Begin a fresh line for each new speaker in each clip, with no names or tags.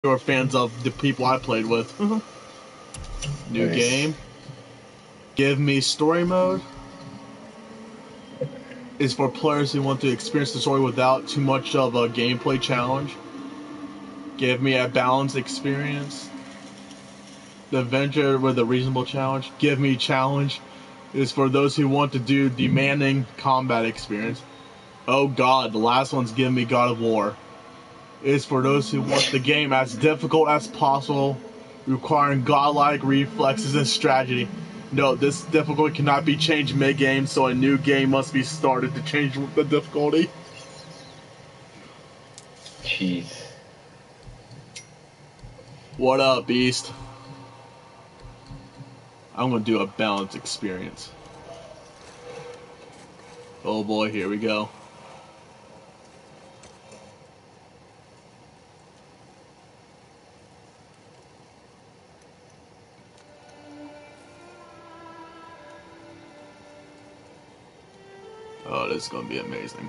You're fans of the people I played with. New
Nice.
game. Give me story mode. Is for players who want to experience the story without too much of a gameplay challenge. Give me a balanced experience. The adventure with a reasonable challenge. Give me challenge. Is for those who want to do demanding combat experience. Oh god, the last one's Give me God of War. Is for those who want the game as difficult as possible, requiring godlike reflexes and strategy. No, this difficulty cannot be changed mid-game, so a new game must be started to change the difficulty.
Jeez.
What up, Beast? I'm gonna do a balanced experience. Oh boy, here we go. Oh, this is gonna be amazing.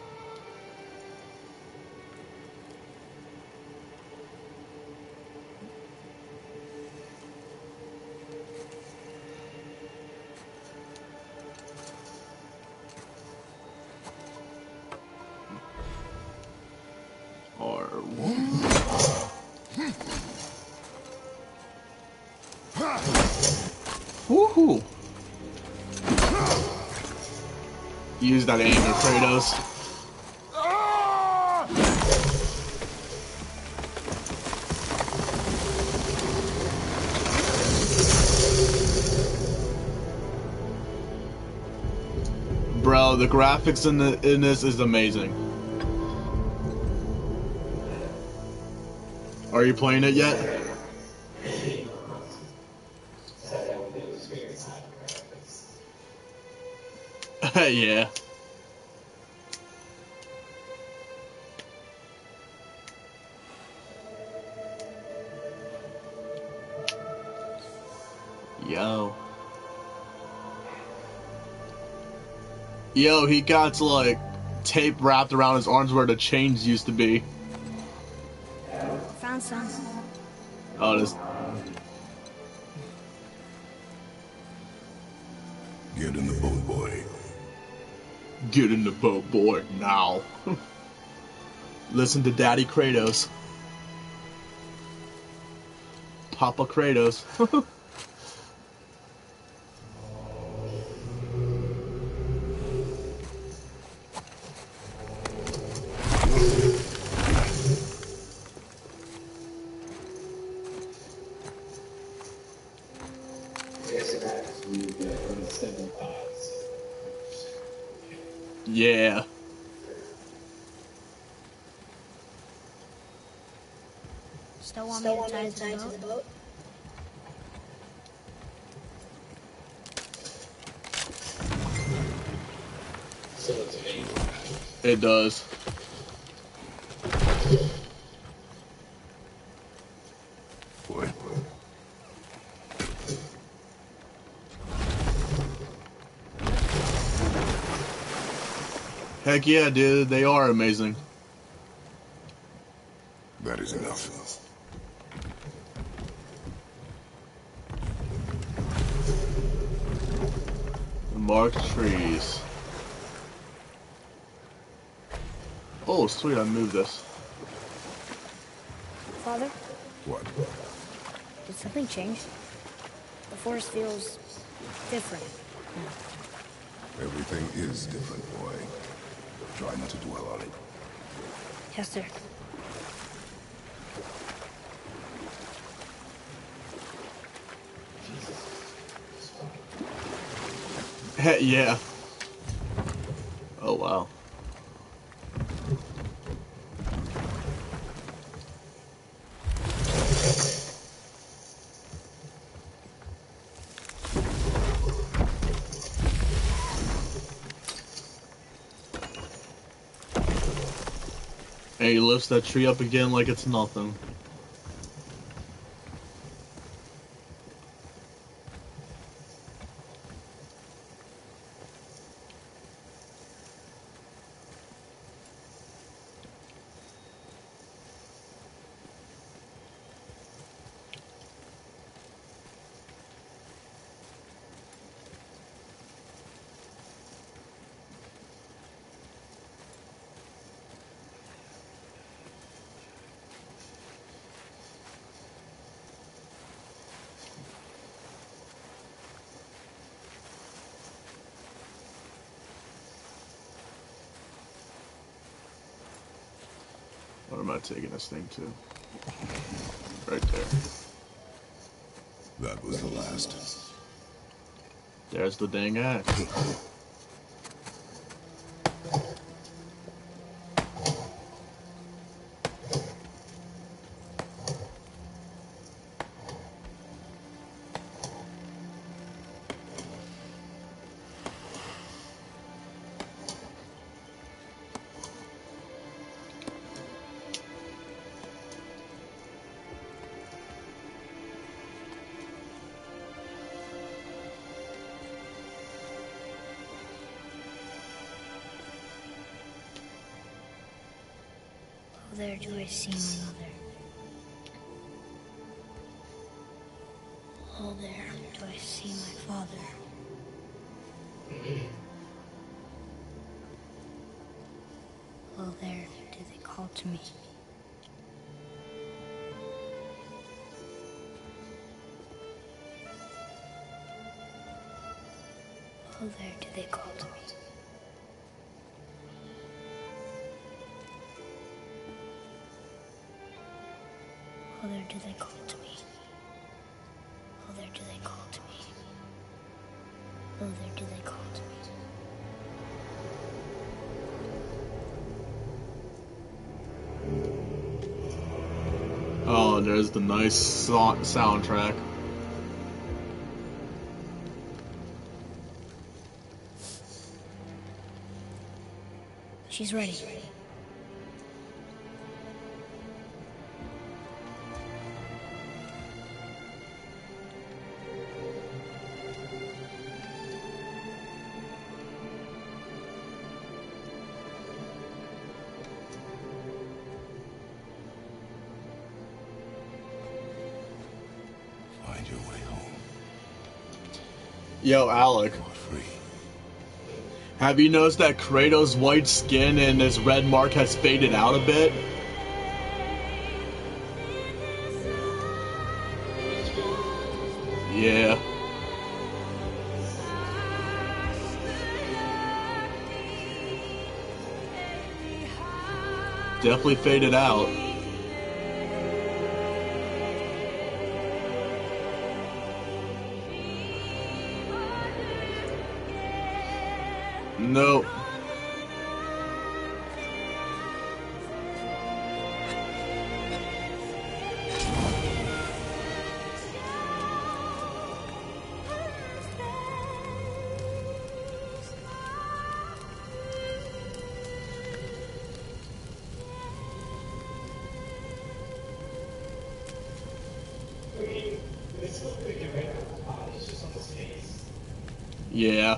Woohoo! Use that aim, Kratos. Bro, the graphics in this is amazing. Are you playing it yet? Yeah. Yo, he got like tape wrapped around his arms where the chains used to be.
Found some.
Oh, this.
Get in the boat, boy.
Get in the boat, boy, now. Listen to Daddy Kratos. Papa Kratos. Yeah.
Still want me to tie to the boat?
It does.
Boy.
Heck yeah, dude. They are amazing.
That is enough.
Marked trees. Oh, sweet, I moved this.
Father,
What?
did something change? The forest feels different.
Everything is different, boy. Try not to dwell on it.
Yes, sir.
Heck yeah. Oh, wow. And he lifts that tree up again like it's nothing. not taking this thing too. Right there.
That was the last.
There's the dang axe.
Oh, there do I see my mother. Oh, there do I see my father. Oh, there do they call to me. Oh, there do they call to me. Oh, there do they call to me. Oh, there do they call to me. Oh, there do they call to me.
Oh, there's the nice soundtrack.
She's ready.
Find your way home.
Yo, Alec.
You are free.
Have you noticed that Kratos' white skin and his red mark has faded out a bit? Yeah. Definitely faded out. No. Yeah.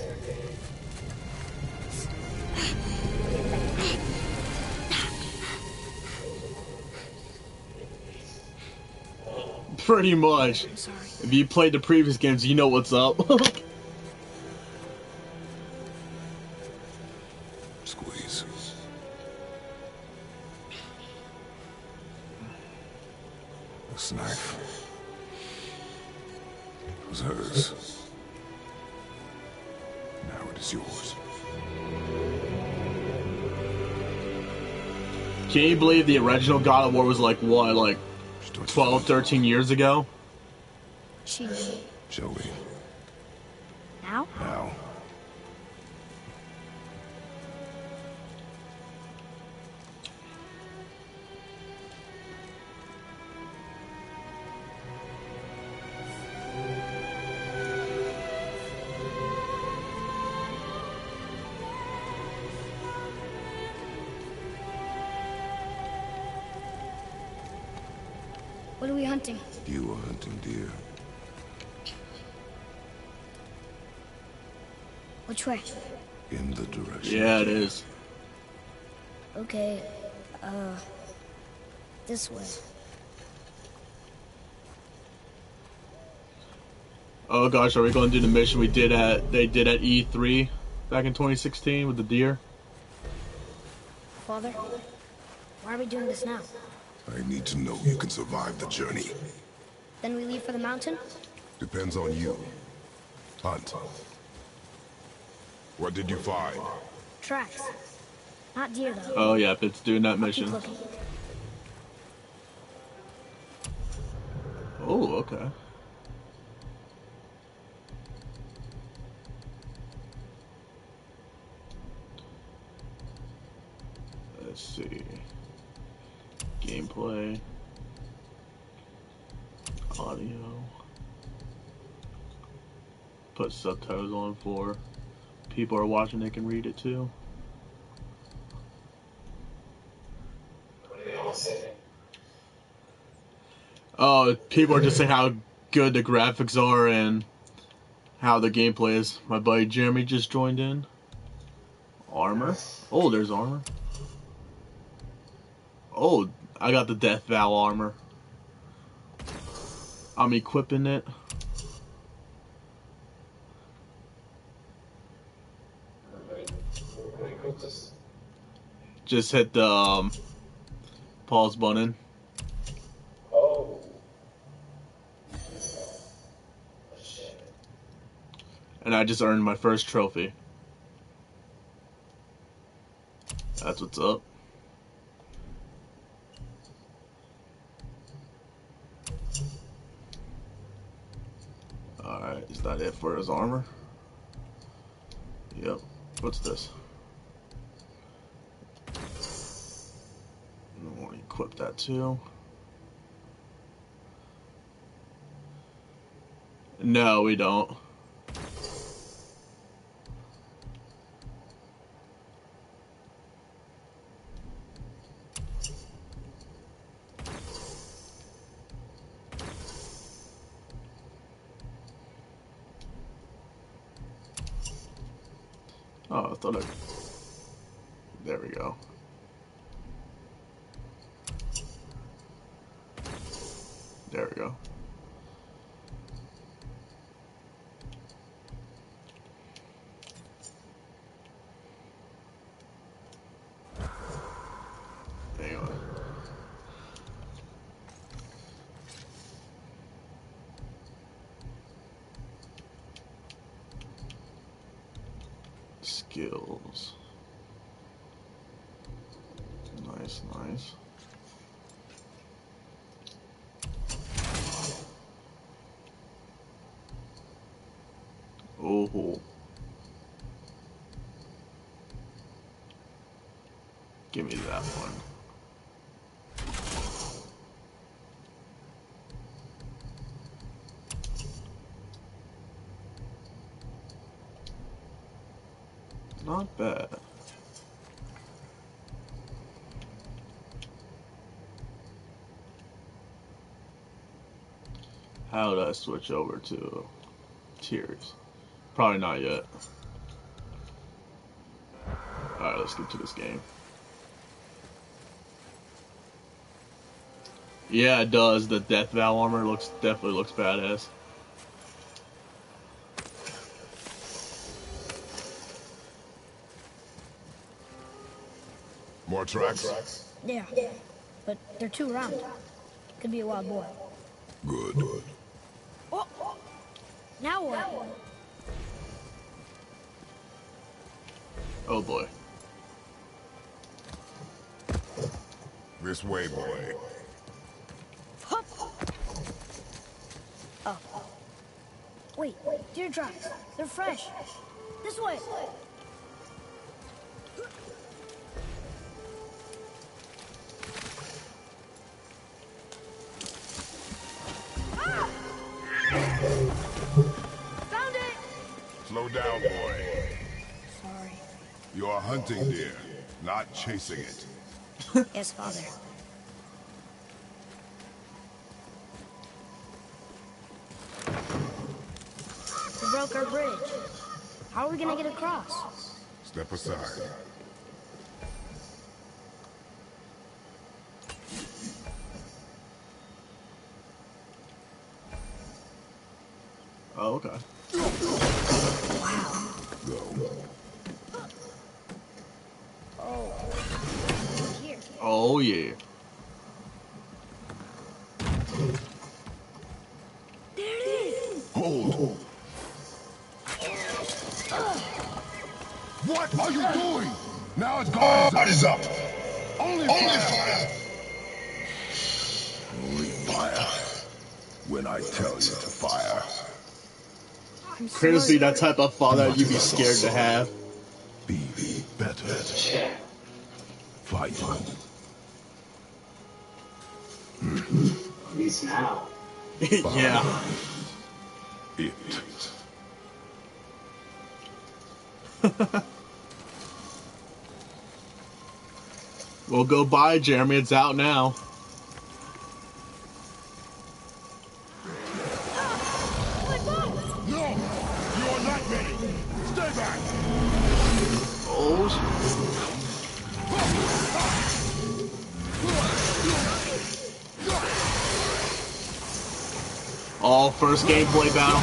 Pretty much.
I'm sorry.
If you played the previous games, you know what's up.
Squeeze. This knife was hers. Now it is yours.
Can you believe the original God of War was like, what, like
Start
12, 13 years ago?
She.
Shall we?
Now?
Now.
What are we hunting?
You are hunting deer.
Which way?
In the direction.
Yeah, it is.
Okay, this way.
Oh gosh, are we going to do the mission they did at E3 back in 2016 with the deer?
Father, why are we doing this now?
I need to know you can survive the journey.
Then we leave for the mountain?
Depends on you. Hunt. What did you find?
Tracks. Not deer, though.
Oh yeah, it's doing that
Keep
mission.
looking.
Oh, okay. Let's see. Gameplay. Audio. Put subtitles on for people are watching, they can read it too. Oh, people are just saying how good the graphics are and how the gameplay is. My buddy Jeremy just joined in. Armor? Oh, there's armor. Oh, I got the Death Vow armor. I'm equipping it. Just hit the pause button.
Oh.
And I just earned my first trophy. That's what's up. Alright, is that it for his armor? Yep. What's this? I want to equip that too. No, we don't. Oh, I thought I... There we go. There we go. Hang on. Skills. Nice, nice. Oh. Give me that one. Not bad. How do I switch over to tiers? Probably not yet. Alright, let's get to this game. Yeah, it does. The Death Vow armor definitely looks badass.
More tracks?
Yeah, but they're too round. Could be a wild boar.
Good.
Oh! Now what?
Oh boy.
This way, boy.
Hup! Oh. Wait, deer drops. They're fresh. This way. Ah! Found it!
Slow down, boy.
Sorry.
You're hunting deer, not chasing it.
Yes, Father. We broke our bridge. How are we gonna get across?
Step aside.
Oh, okay.
Wow.
Go.
Oh. Here.
Oh yeah.
There it is!
Hold. What are you doing? Now it's gone. What is up? Only fire. Only fire. when I tell you to fire.
Kratos be that type of father you'd be scared to have.
Be better. Fight.
At least now.
Yeah.
It.
Well, go buy it, Jeremy. It's out now.
No! You are not ready! Stay back!
Oh. All first gameplay battle.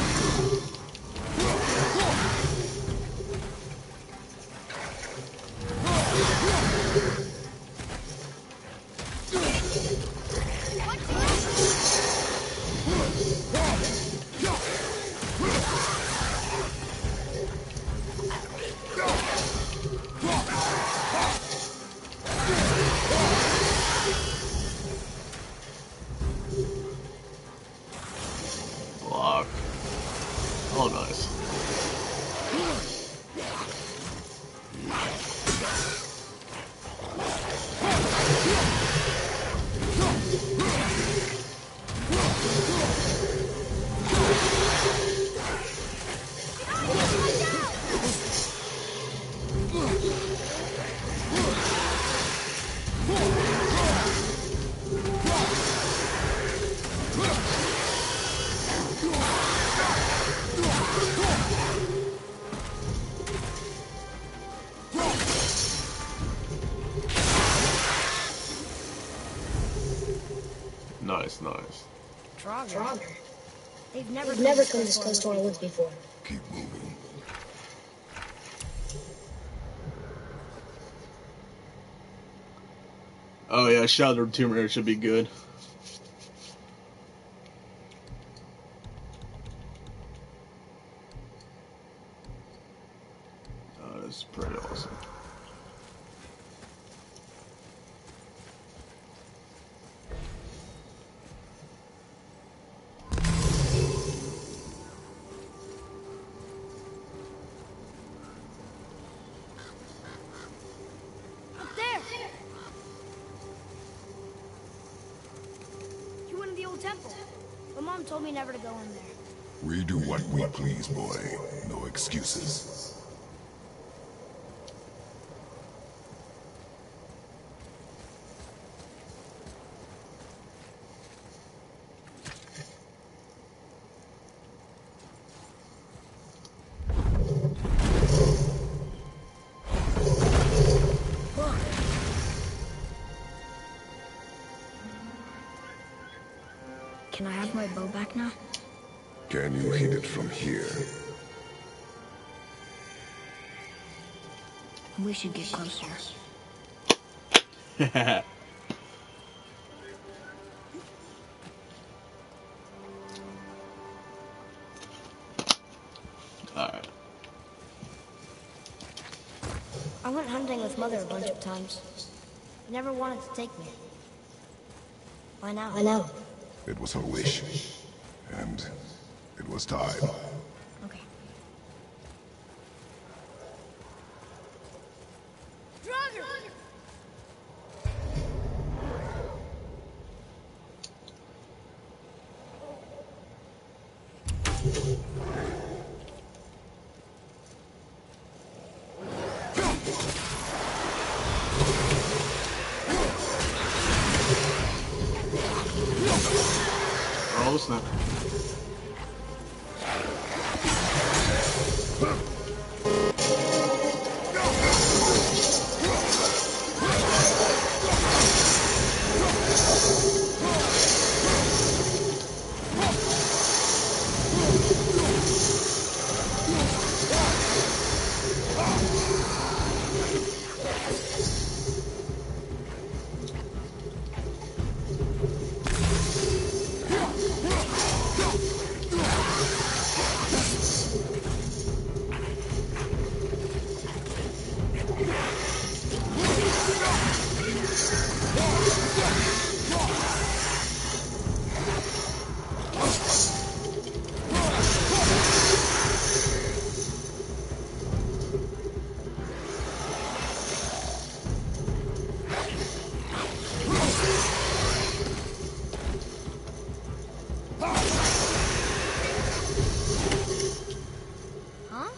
Block. Oh, nice. Nice, nice.
Draugr. They've never come this close to our woods before.
Keep moving.
Oh yeah, Shadow of the Tomb Raider should be good. Oh, that's pretty awesome.
Up there! You went to the old temple. My mom told me never to go in there.
We do what we please, boy. No excuses.
Can I have my bow back now?
Can you hit it from here?
We should get closer.
Alright.
I went hunting with Mother a bunch of times. She never wanted to take me. Why now? I know.
It was her wish. And it was time.
Okay. Draugr!
Oh, snap.
Huh?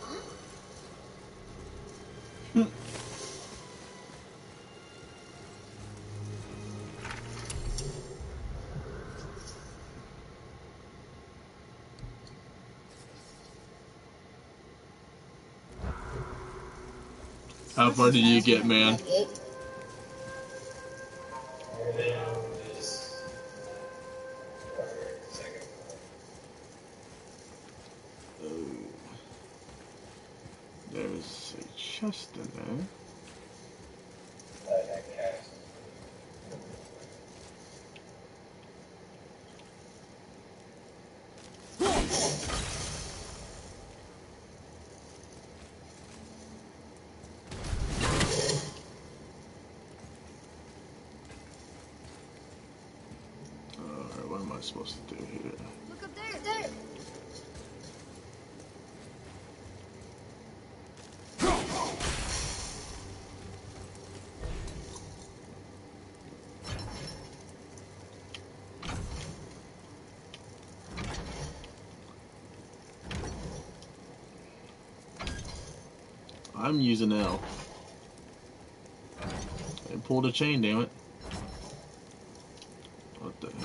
How far did you get, man? There's a chest in there. Alright, what am I supposed to do here?
Look up there.
I'm using L. And pull the chain, damn it. What the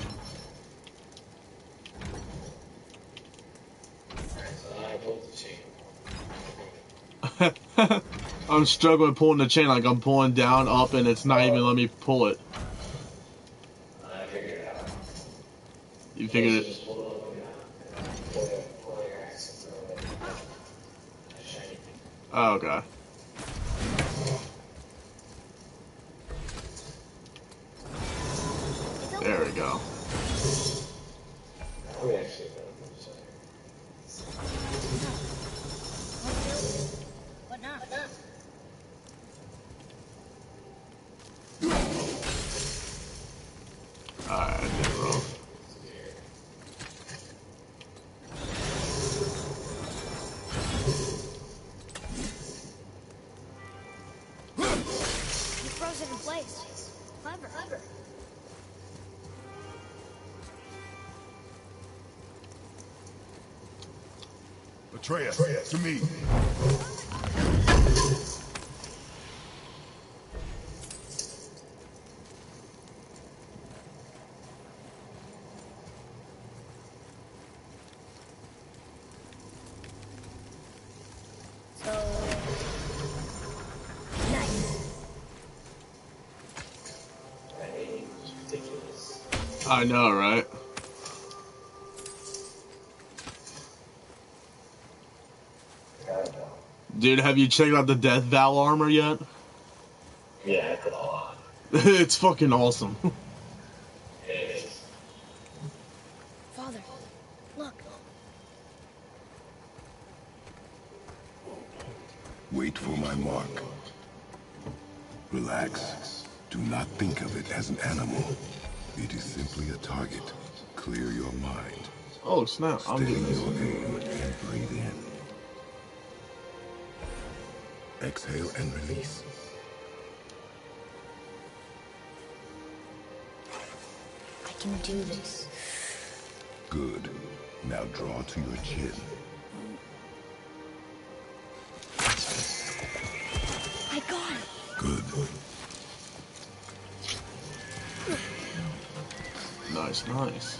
hell? I'm struggling pulling the chain, like I'm pulling down, up, and it's not even letting me pull it.
I figured it out.
You figured it?
Just pull it over, pull your axe and throw it. Shiny.
Oh, okay. There we go.
We actually don't.
What now?
Alright, I did it wrong.
You froze it in place. Clever.
Atreus, to me.
So nice.
Ridiculous.
I know, right? Dude, have you checked out the Death Vow armor yet?
Yeah, I put all on.
It's fucking awesome.
It is.
Father, look.
Wait for my mark. Relax. Do not think of it as an animal. It is simply a target. Clear your mind.
Oh snap! I'm
Steady
doing this.
your aim and breathe in. Exhale and release.
I can do this.
Good. Now draw to your chin.
I got it.
Good.
Nice, nice.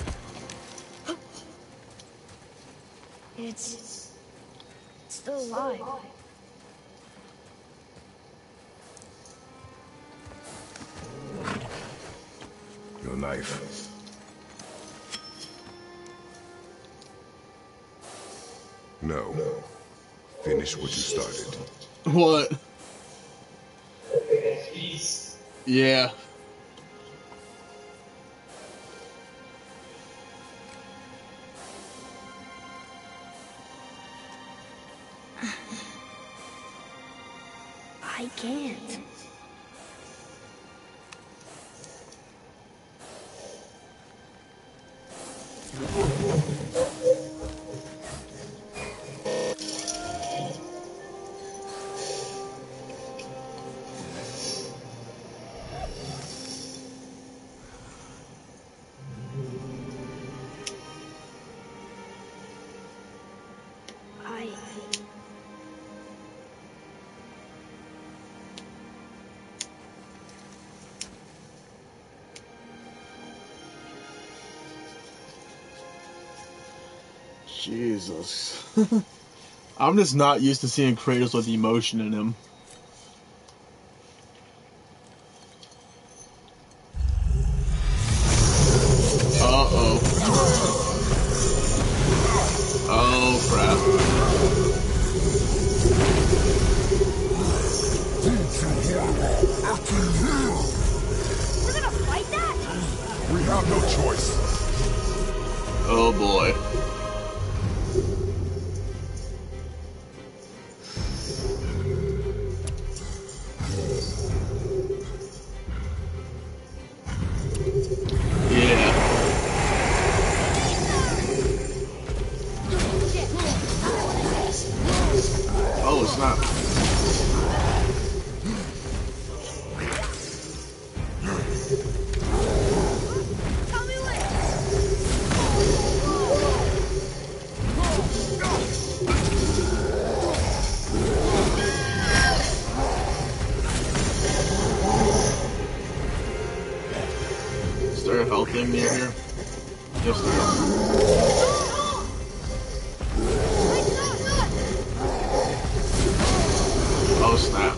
It's still alive.
Your knife. No. Finish what you started.
What?
Peace.
Yeah.
I can't.
Jesus. I'm just not used to seeing Kratos with emotion in him. Uh-oh. Oh, crap.
We're gonna fight that?
We have no choice.
Oh, boy. Oh, snap.
Tell me when.
Is there a health thing near here? Yes, there is. Oh, snap.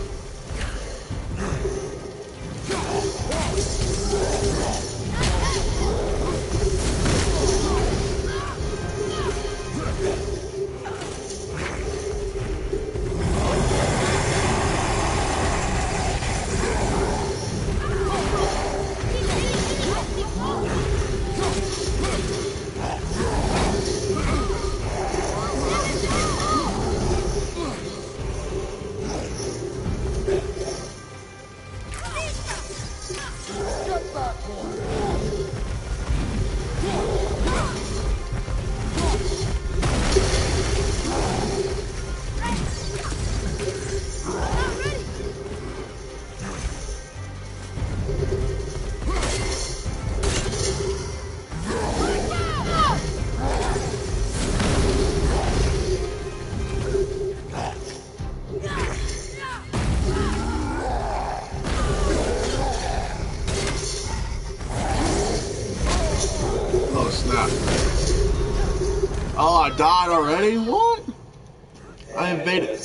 Oh, snap. Oh, I died already? What? I invaded.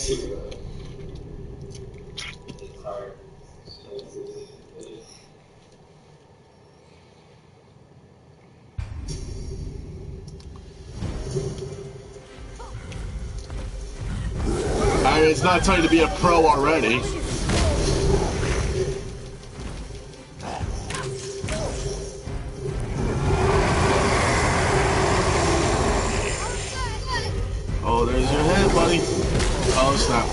I mean, it's not time to be a pro already. Oh, there's your head, buddy. Oh, snap.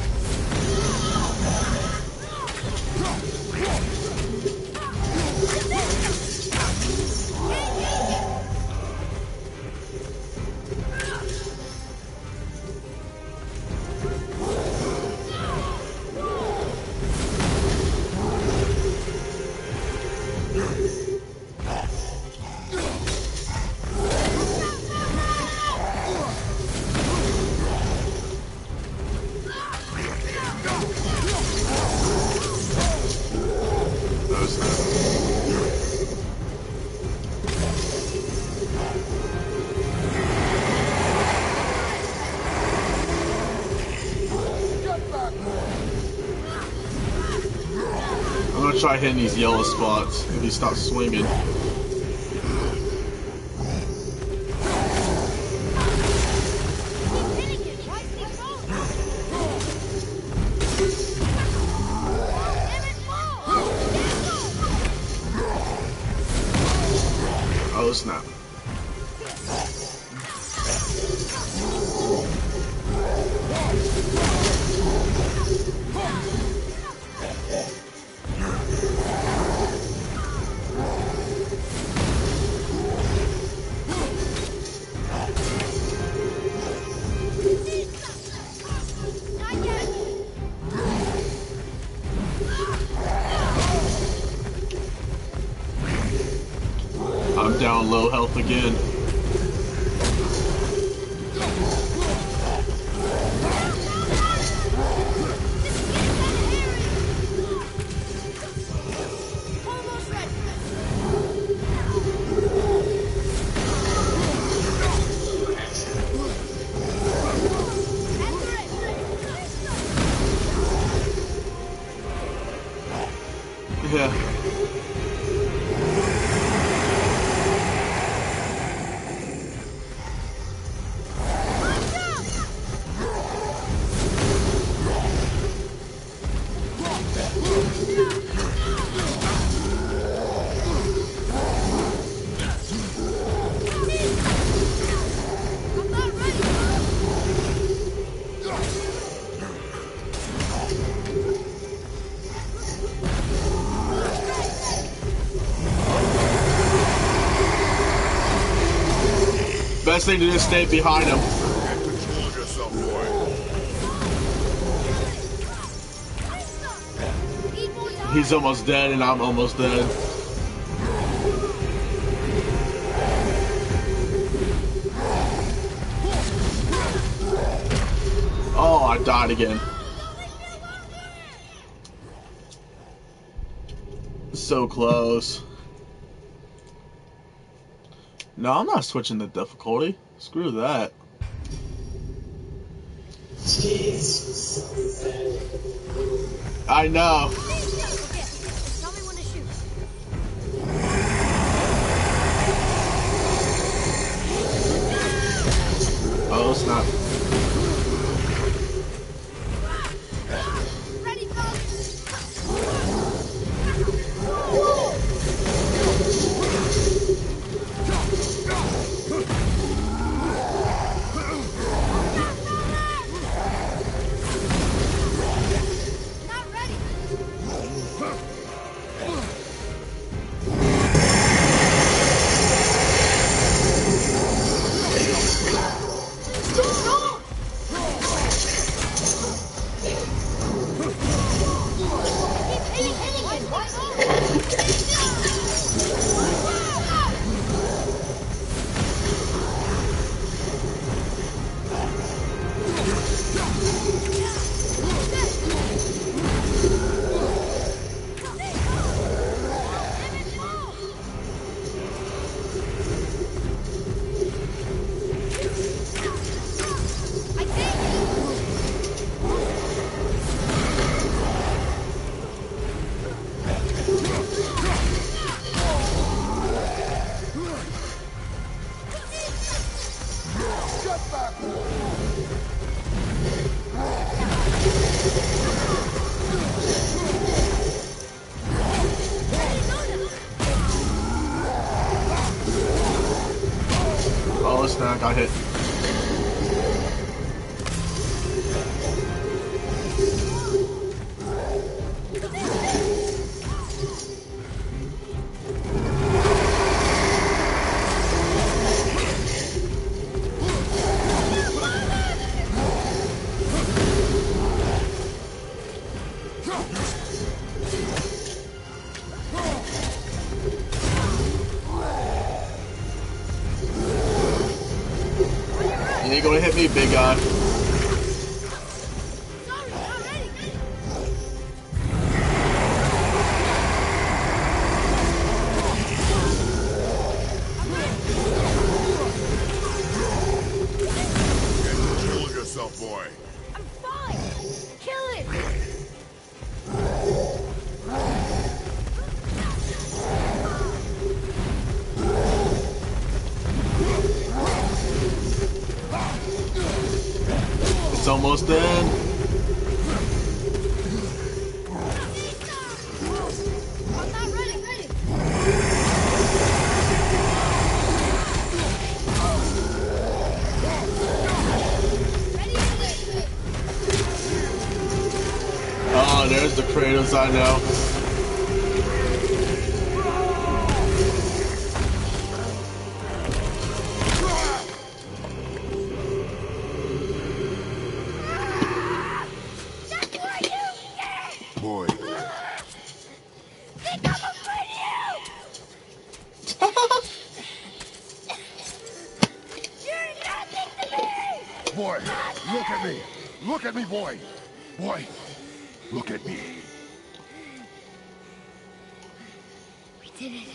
Oh, snap. I'm gonna try hitting these yellow spots if he stops swinging. Oh, snap. I'm down low health again.
Almost ready.
Best thing to do is stay behind him.
And control yourself, boy.
Need more time.
He's almost dead, and I'm almost dead. Oh, I died again. So close. No, I'm not switching the difficulty. Screw that.
Jesus.
I know.
Okay, tell me when to shoot.
Oh, snap.
Ready, folks. Not ready. Keep hitting. I think.
Oh, snap. Got hit. You ain't gonna hit me, big guy.
Sorry, not ready.
Control yourself, boy.
I'm fine. Kill it.
It's almost dead.
I'm not ready.
Oh, there's the Kratos I know.
That's where you get.
Boy,
Think I'm afraid of you. You're nothing to me.
boy, look at me. Look at me, boy. Boy, look at me.
We did it.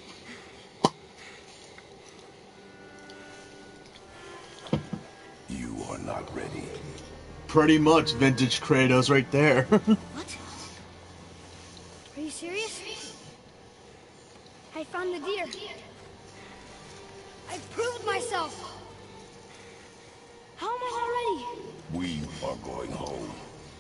You are not ready.
Pretty much vintage Kratos right there.
What? Are you serious? I found the deer. I proved myself. How am I not ready?
We are going home.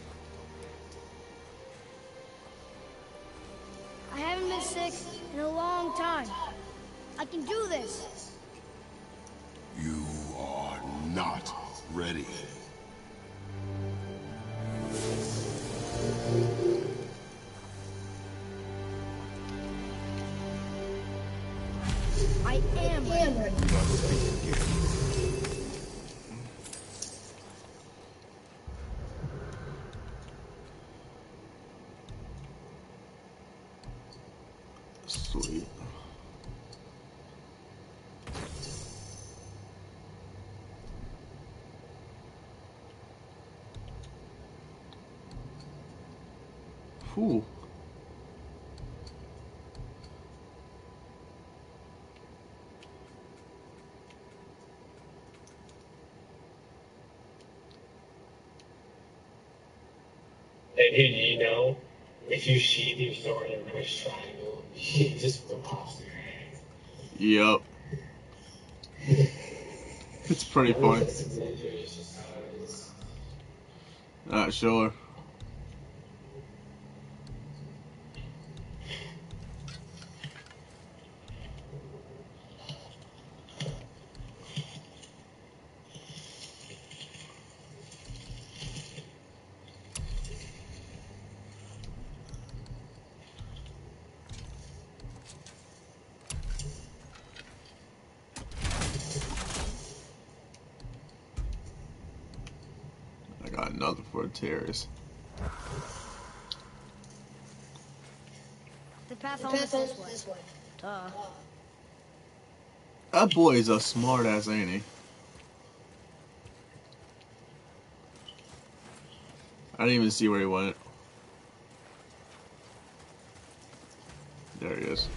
I haven't been sick in a long time. I can do this.
You are not ready.
I am ready.
Do not speak again.
Sweet. Whew.
And you know, if you sheathe your sword in a reverse triangle, you just will pop your head.
Yep. It's pretty funny.
It's just how it is.
Not sure. I got another for a terrorist.
The path home is this way. Duh.
That boy is a smart ass, ain't he? I didn't even see where he went. There he is.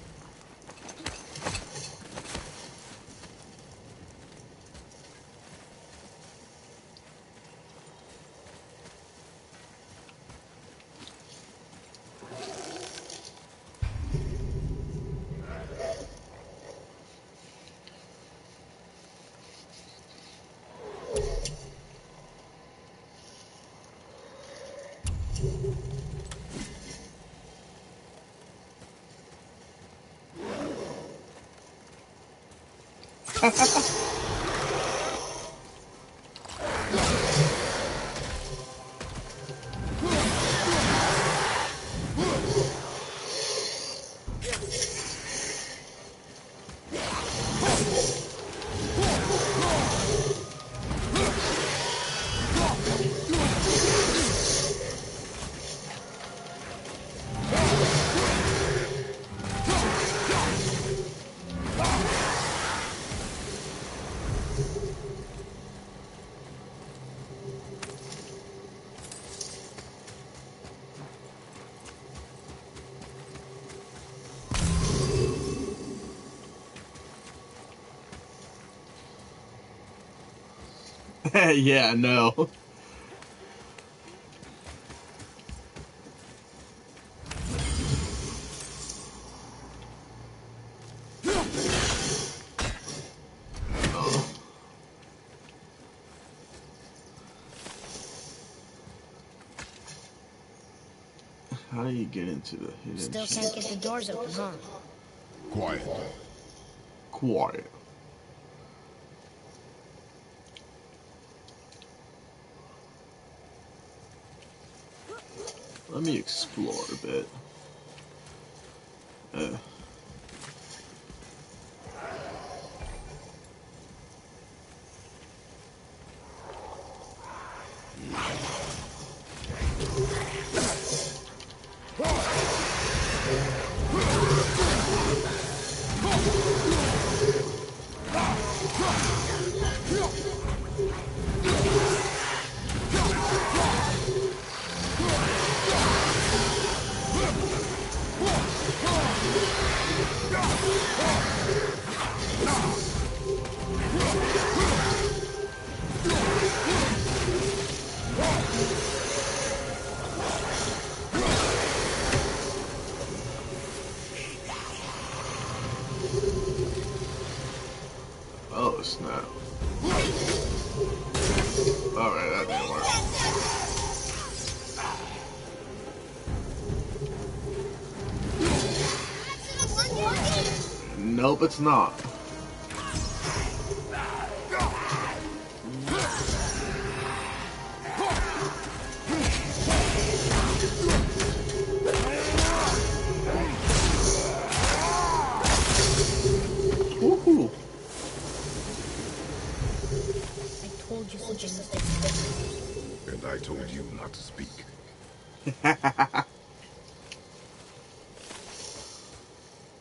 Yeah, no. How do you get into the hidden
Still
chamber?
can't get the doors open, huh?
Quiet.
Quiet. Let me explore a bit. Oh, snap. Alright, that didn't work. Nope, it's not. Woohoo!
I told you something was different.
And I told you not to speak.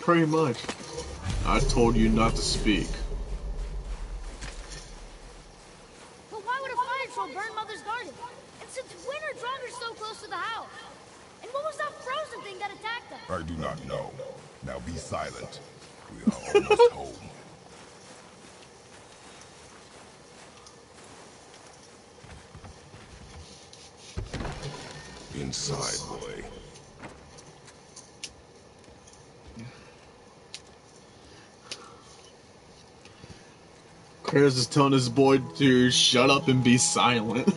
pretty much. I told you not to speak.
But why would a fire troll burn Mother's garden? And since when are Draugr so close to the house? And what was that frozen thing that attacked us?
I do not know. Now be silent. We are almost home. Inside, boy.
Kratos is telling his boy to shut up and be silent.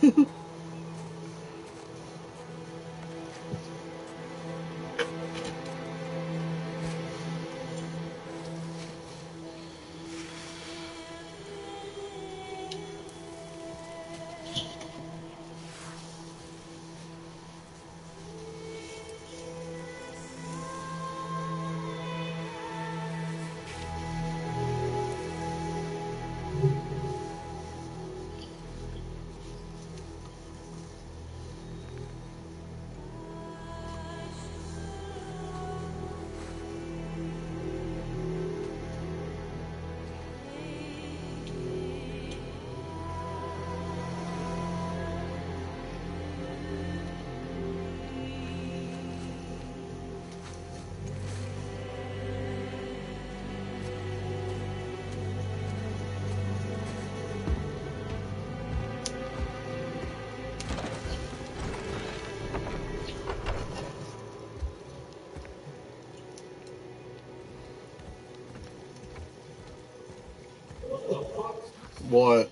What?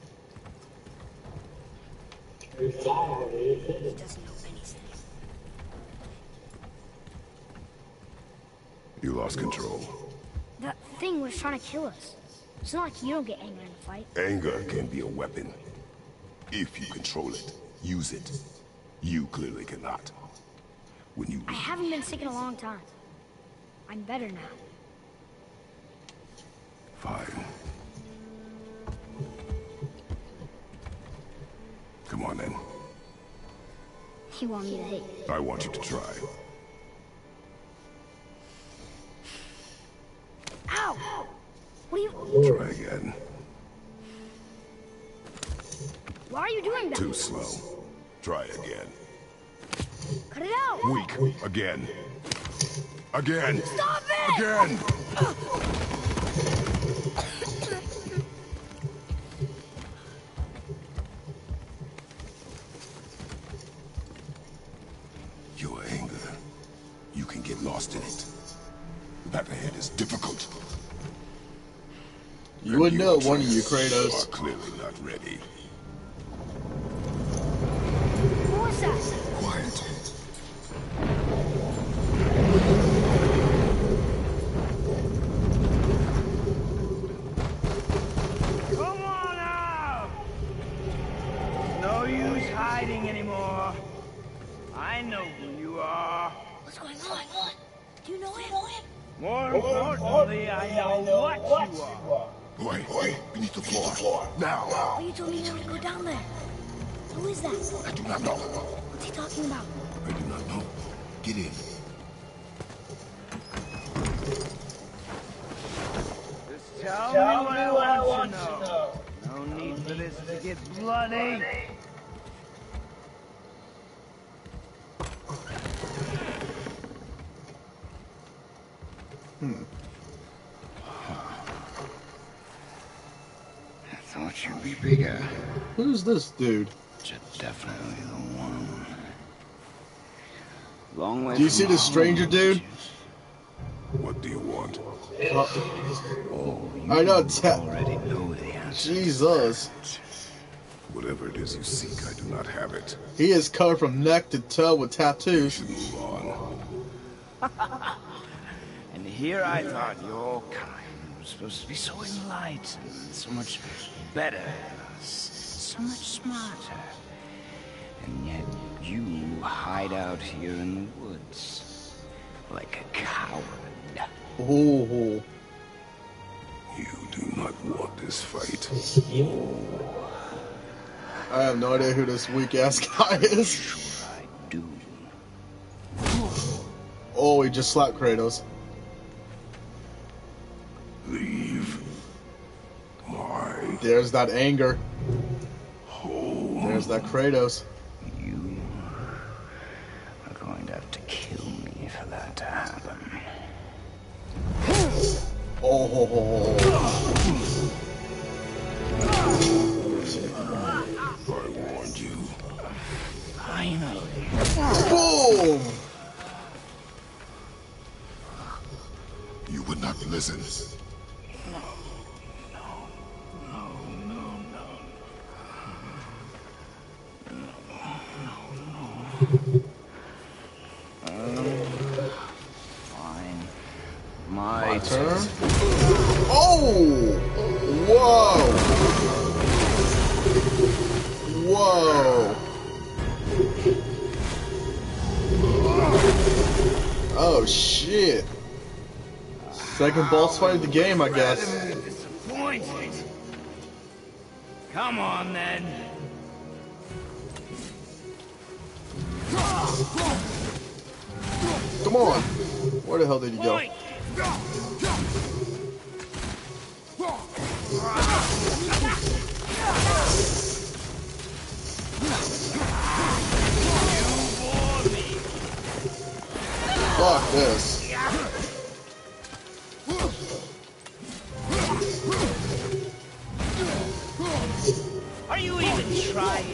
He doesn't know anything.
You lost control.
That thing was trying to kill us. It's not like you don't get angry in a fight.
Anger can be a weapon. If you control it, use it. You clearly cannot. When you
I haven't been sick in a long time. I'm better now.
Fine. Come on then.
You want me to hit you?
I want you to try.
Ow! What are you...
Try again.
Why are you doing that?
Too slow. Try again.
Cut it out!
Weak. Again. Again.
Stop it!
Again. Your anger. You can get lost in it. That ahead is difficult.
You would
And
know,
you,
one of you,
Atreus,
Kratos.
are clearly not ready.
What was that?
Quiet.
Come on out! No use hiding anymore. I know who you are.
What's going on? Do you know him?
More importantly, I know what you are.
Boy, beneath the floor. Now.
But you told me never to go down there. Who is that?
I do not know.
What's he talking about?
I do not know. Get in.
Just tell me what I want to know. No need for this to get bloody.
I thought you'd be bigger.
Who's this dude?
You're definitely the one. Long way
Do you
from
see this
home,
stranger dude?
What do you want?
Oh, you
I know,
already know the answer.
Jesus.
Whatever it is you seek, I do not have it.
He is covered from neck to toe with
We
tattoos.
should move on.
And here I thought your kind was supposed to be so enlightened, so much better, so much smarter. And yet you hide out here in the woods like a coward.
Oh,
You do not want this fight.
I have no idea who this weak ass guy is.
Sure I do.
Oh, he just slapped Kratos. There's that anger. There's that Kratos.
You are going to have to kill me for that to happen.
Oh.
I warned you.
Finally.
Boom!
You would not listen.
Fine. My
Turn. Oh! Whoa! Whoa! Oh shit! Second boss fight of the game, I guess.
Disappointed. Come on then.
Come on! Where the hell did he go?
Point.
Fuck this.
Are you even trying?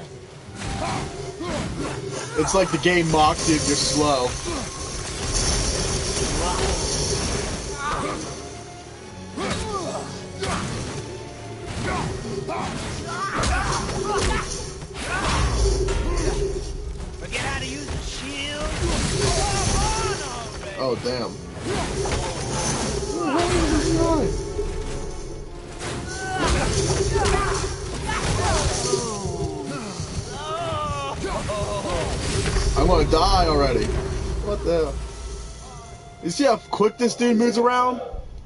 It's like the game mocks you if you're slow.
Forget how to use the shield.
Oh damn. I'm gonna die already. What the hell? You see how quick this dude moves around?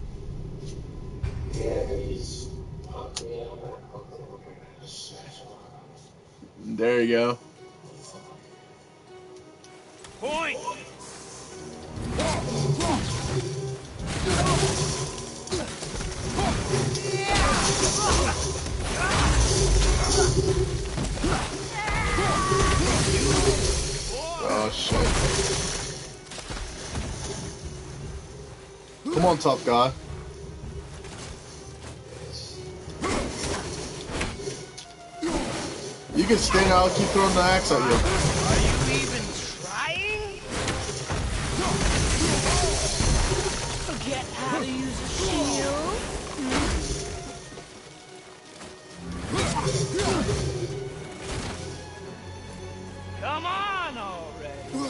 There you go.
Point.
Oh shit. Come on, tough guy. You can stand out, keep throwing the axe at you.
Are you even trying? Forget how to use a shield. Come on already.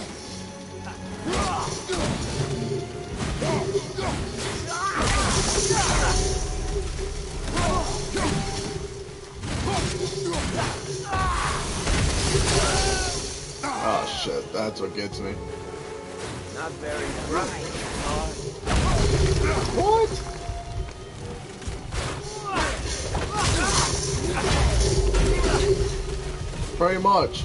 Oh shit, that's what gets me.
Not very bright.
What? Very much.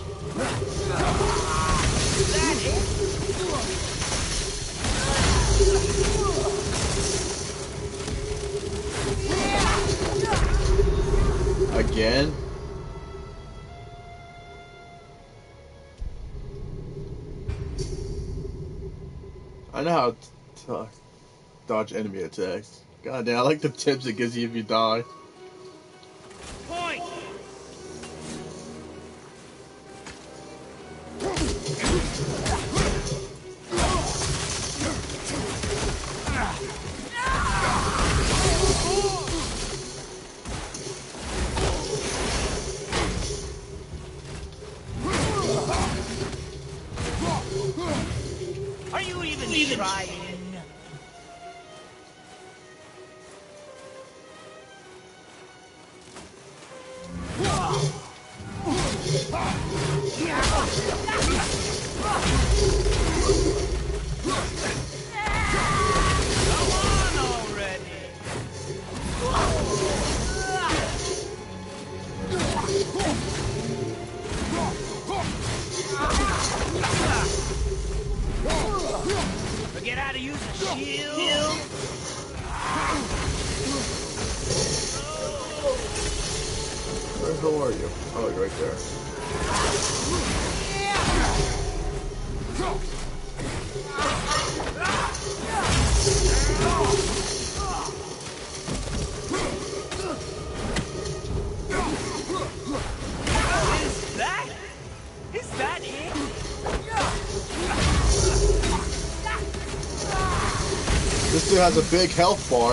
Again? I know how to dodge enemy attacks. God damn, I like the tips it gives you if you die.
Point. Are you even trying? Come on already. Forget how to use a shield.
hell are you? Oh, you're right there.
Is that it?
This dude has a big health bar.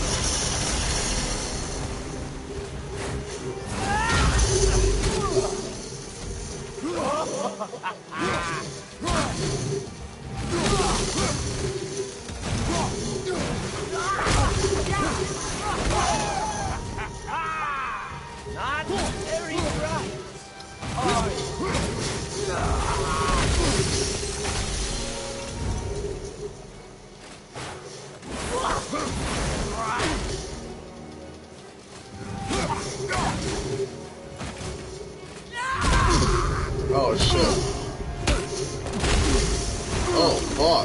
Not very bright.
Oh shit. Oh fuck.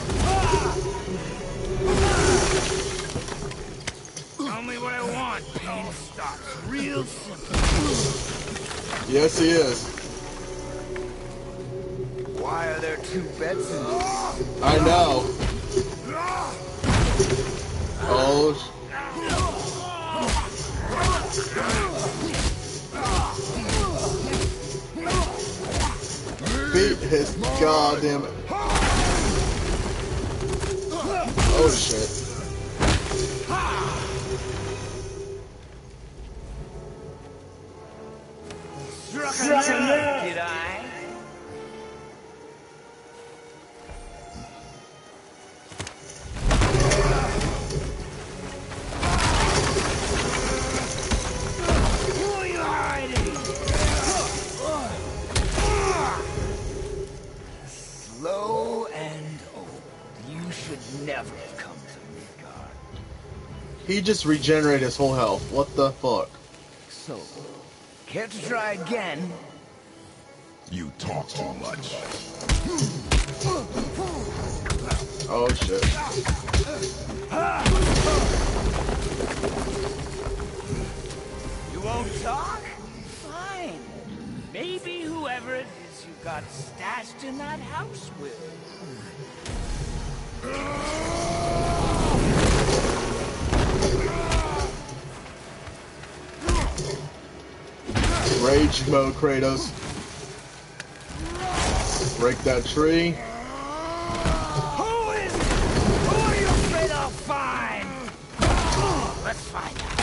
Tell me what I want. Pain stops real simple.
Yes, he is.
Why are there two beds in this?
I know. Oh. Beat his goddamn. Oh shit.
Struck a nerve, did I? Who are you hiding? Slow and old. You should never have come to Midgard.
He just regenerated his whole health. What the fuck?
So, care to try again?
You talk too much.
Oh shit.
You won't talk? Fine. Maybe whoever it is you got stashed in that house will.
Rage mode, Kratos. Break that tree.
Who is it? Who are you afraid I'll find? Let's find out.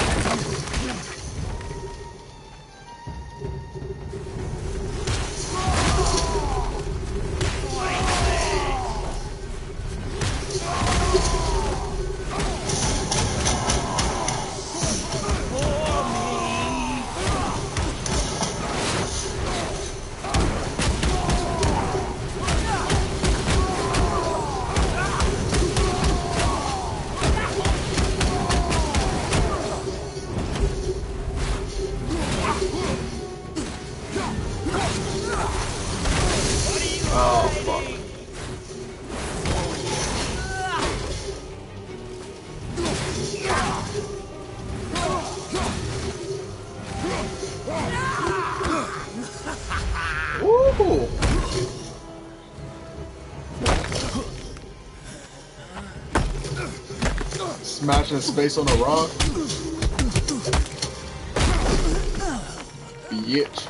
Oh fuck. Woo! Smashing his face on the rock. Bitch.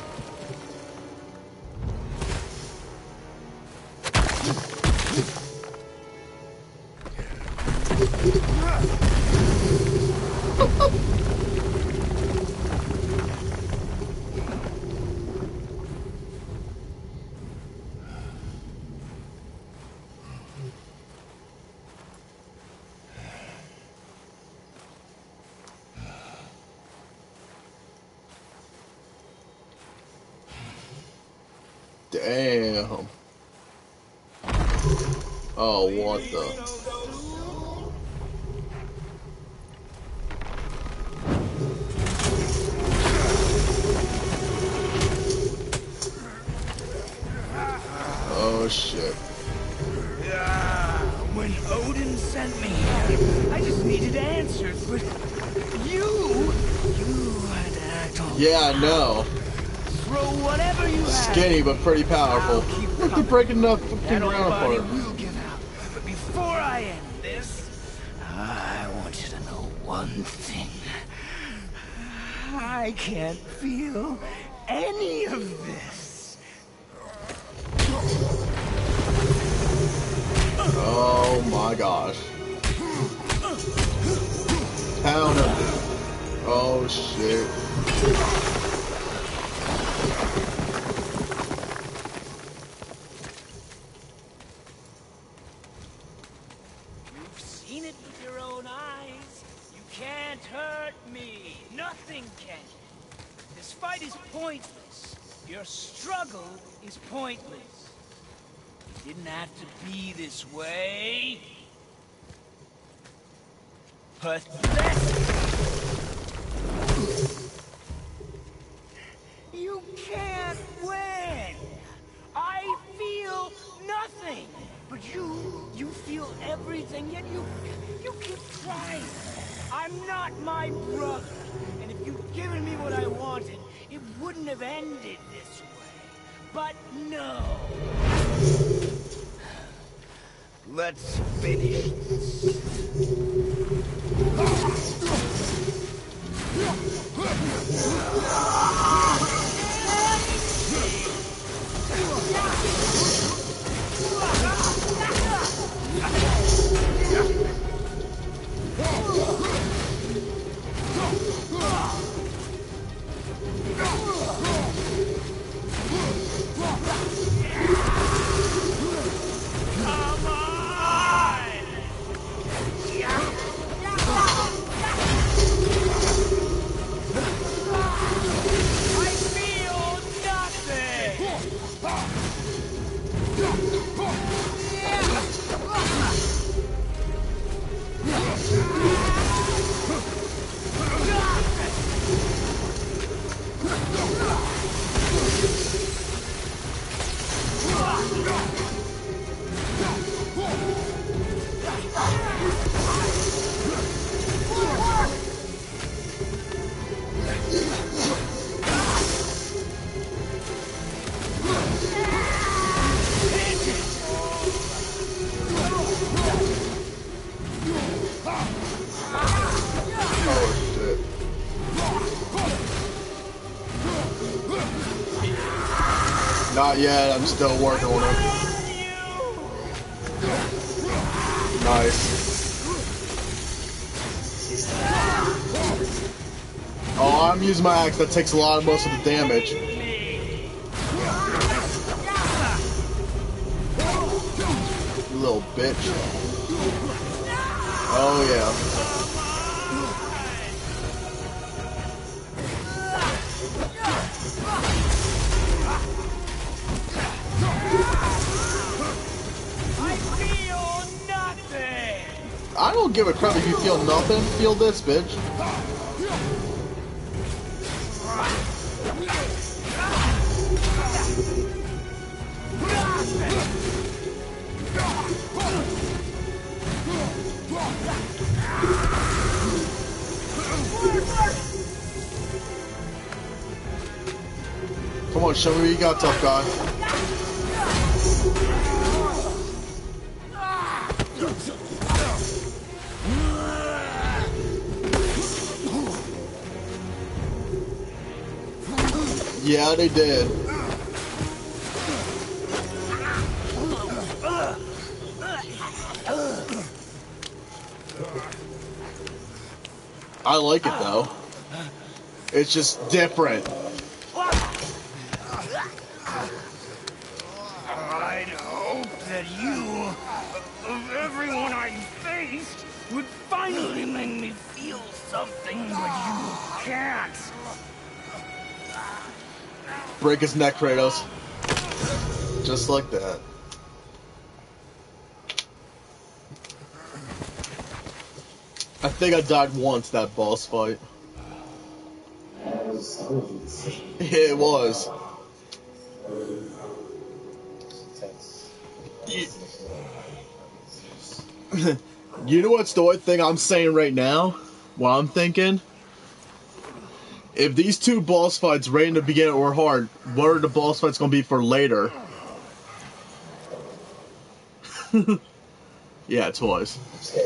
Damn. Oh, what the? Oh, shit.
When Odin sent me here, I just needed answers, but you had to act all.
Yeah, I know.
throw whatever you have.
Skinny but pretty powerful.
I'll keep
Look, they're
coming.
breaking the fucking
That old
ground
body
apart.
will give out. But before I end this, I want you to know one thing. I can't feel any of this.
Oh my gosh. Pound him. Oh shit.
You've seen it with your own eyes. You can't hurt me. Nothing can. This fight is pointless. Your struggle is pointless. It didn't have to be this way. Pathetic. You can't win. I feel nothing. But you feel everything, yet you keep trying. I'm not my brother. And if you'd given me what I wanted, it wouldn't have ended this way. But no. Let's finish this.
Not yet, I'm still working on it. Nice. Oh, I'm using my axe, that takes a lot of most of the damage. You little bitch. Oh yeah. I don't give a crap if you feel nothing. Feel this, bitch. Come on, show me what you got, tough guy. Yeah, they did. I like it though. It's just different.
I'd hope that you, of everyone I faced, would finally make me feel something, but you can't.
Break his neck, Kratos. Just like that. I think I died once that boss fight. Yeah, it was. You know what's the one thing I'm saying right now? What I'm thinking? If these two boss fights right in the beginning were hard, what are the boss fights gonna be for later? Yeah, toys.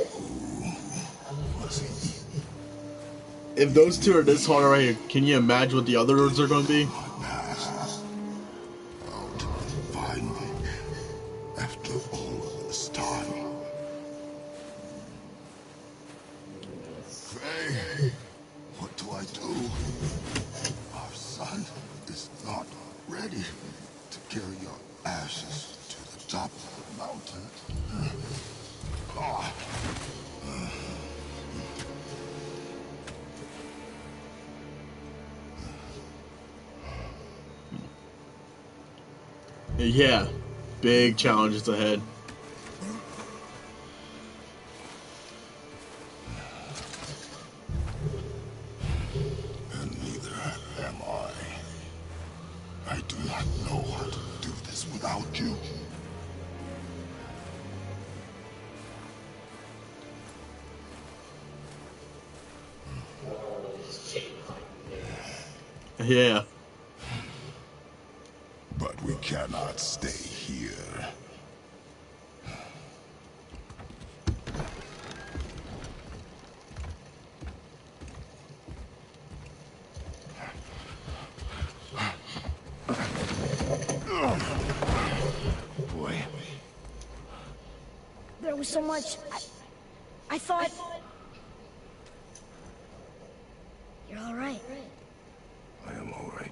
If those two are this hard right here, can you imagine what the other ones are gonna be?
Finally, after all this time. Faye, what do I do? Our son is not ready to carry your ashes to the top of the mountain. Ah.
Yeah, big challenges ahead.
And neither am I. I do not know how to do this without you.
Yeah.
But we cannot stay here.
Boy.
There was so much. I thought. You're all right.
I am all right.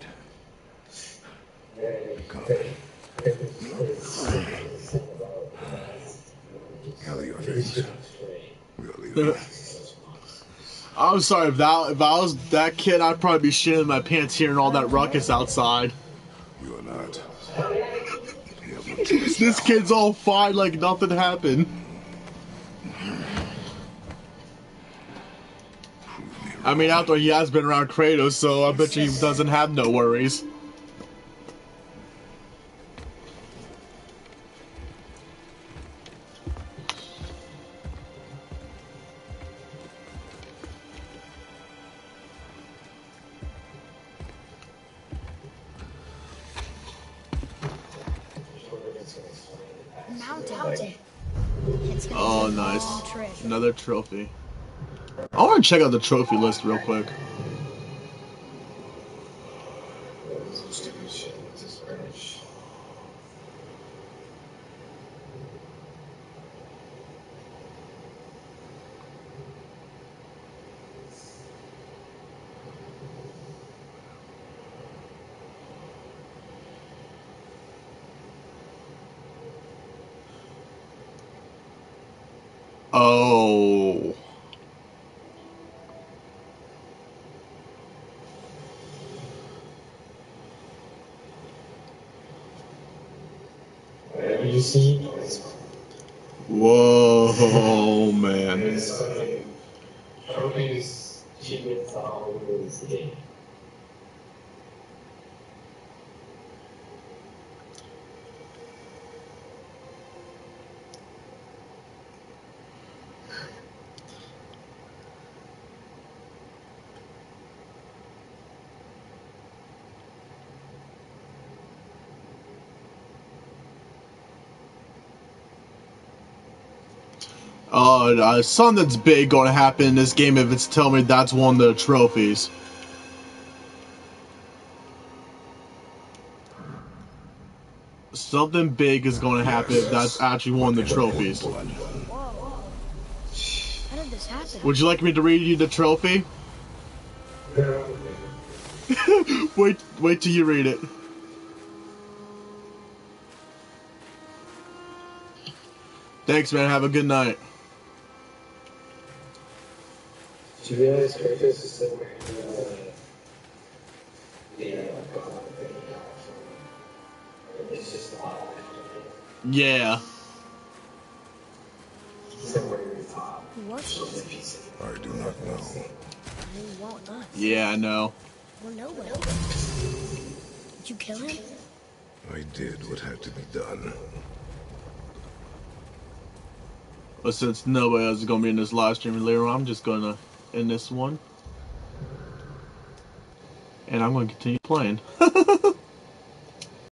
Gather your things. We'll leave.
I'm sorry, if I was that kid, I'd probably be shitting my pants hearing all that ruckus outside.
You are not. You have no choice.
This kid's all fine like nothing happened. I mean, after he has been around Kratos, so I bet you he doesn't have no worries.
Mountain. It's gonna
Oh,
take a
nice.
long trip.
Another trophy. I want to check out the trophy list real quick. Oh.
Whatever you see is
Whoa, man.
trophies, achievements are always the game.
Something that's big gonna happen in this game if it's telling me that's one of the trophies. Something big is gonna happen if that's actually one of the trophies.
Whoa. How did this happen?
Would you like me to read you the trophy? Wait till you read it. Thanks, man. Have a good night.
Do you realize Kratos is still wearing it's just a lot.
Yeah.
He's still wearing the top.
What?
I do not know.
They want us.
Yeah, I know.
We're nobody. Did you kill him?
I did what had to be done.
But since nobody else is gonna be in this live stream later on, I'm just gonna end this one. and I'm going to continue playing.